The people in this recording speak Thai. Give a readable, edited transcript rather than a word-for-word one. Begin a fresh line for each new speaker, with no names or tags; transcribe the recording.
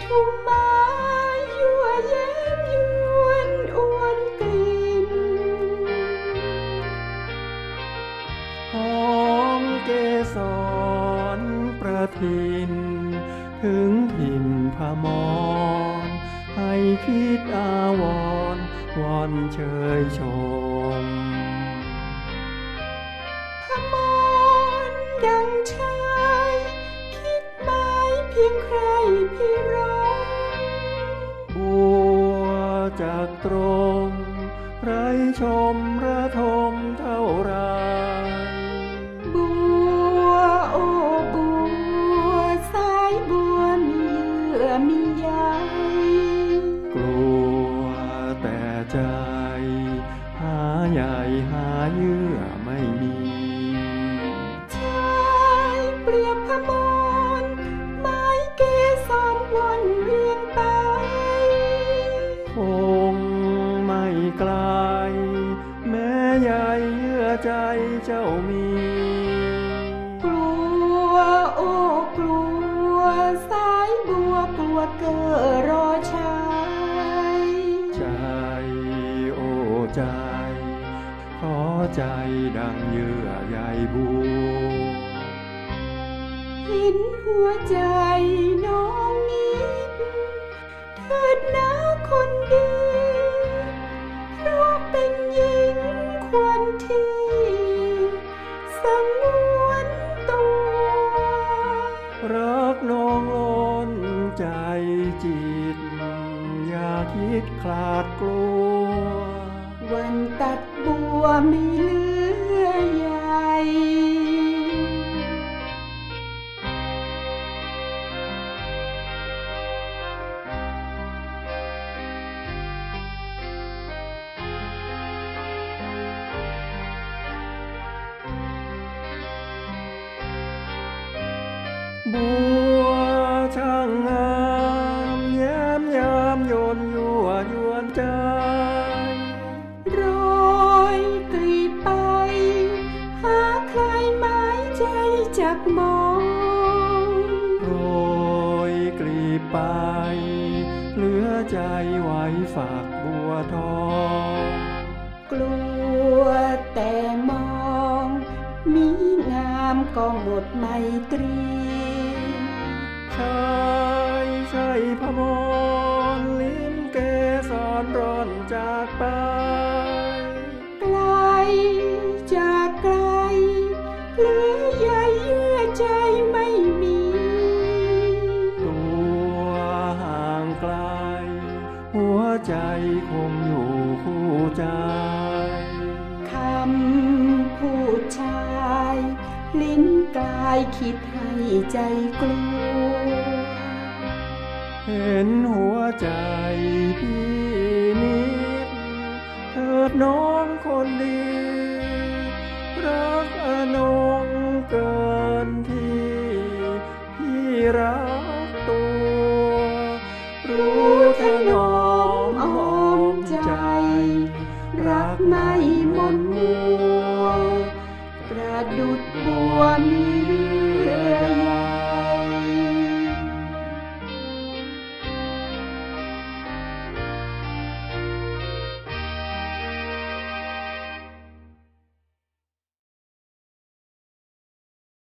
ทุมมายั่วแย้มยวนอวนกลิ่น
หอมเกสรประทินถึงถิ่นพมรให้คิดอาวรณ์วอนเชยชม
พมรดังชายคิดหมายเพียงใครพี่ร้อง
บัวจากตรงไรชมระทมเท่าไร
บัวโอ้บัวสายบัวมีเยื่อมีใย
กลัวแต่ใจหาใหญ่หาเยื่อไม่มี
ชายเปรียบพมรไม้เกสรวนเวียนไป
คงไม่ไกลแม้ใยเยื่อใจเจ้ามี
กลัวโอ้กลัวสายบัวกลัวเก้อรอชาย
ใจโอ้ใจขอใจดังเยื่อใยบัว
เห็นหัวใจน้องนิดเถิดนะคนดีเพราะเป็นหญิงควรที่สงวนตัว
รักน้องล้นใจจิตอย่าคิดคลาดกลัว
วันตัดบัวไม่เหลือใย
บัวช่างงามแย้มยามโยนยั่วยวนใจ
โรยกลีบไปหาใครหมายใจจักมอง
โรยกลีบไปเหลือใจไว้ฝากบัวทอง
กลัวแต่มองมีงามก็หมดไมตรี
ชายใช่พมรลิ้นเกสรร่อนจากไป
ไกลจากไกลเหลือใยเยื่อใจไม่มี
ตัวห่างไกลหัวใจคงอยู่คู่ใจ
คำพูดชายลิ้นกายคิดให้ใจกลัว
เห็นหัวใจพี่นิดเถิดน้องคนดีรักอนงเกินที่พี่รักตัวรู้ถนอมอ้อมใจ
รักไม่หมดมัวประดุจบัวมีเยื่อ